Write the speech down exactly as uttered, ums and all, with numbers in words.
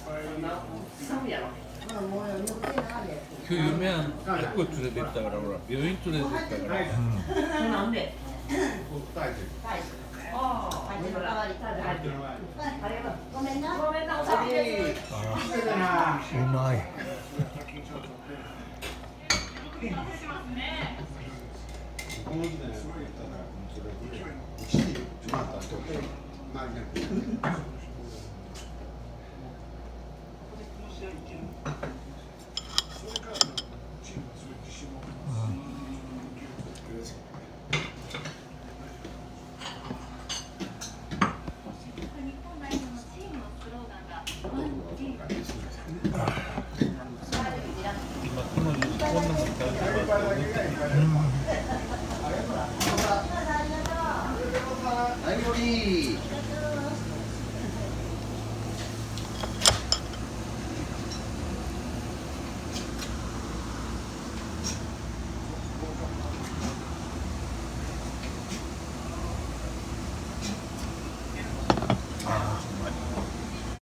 그 유명한 백골連れて行ったからほら病院連れて行ったから。なんで？ああ、ごめんな。ごめんな。お酒です。 うまい。この時代やったらそれぐらい一時決まったとないね。 はい、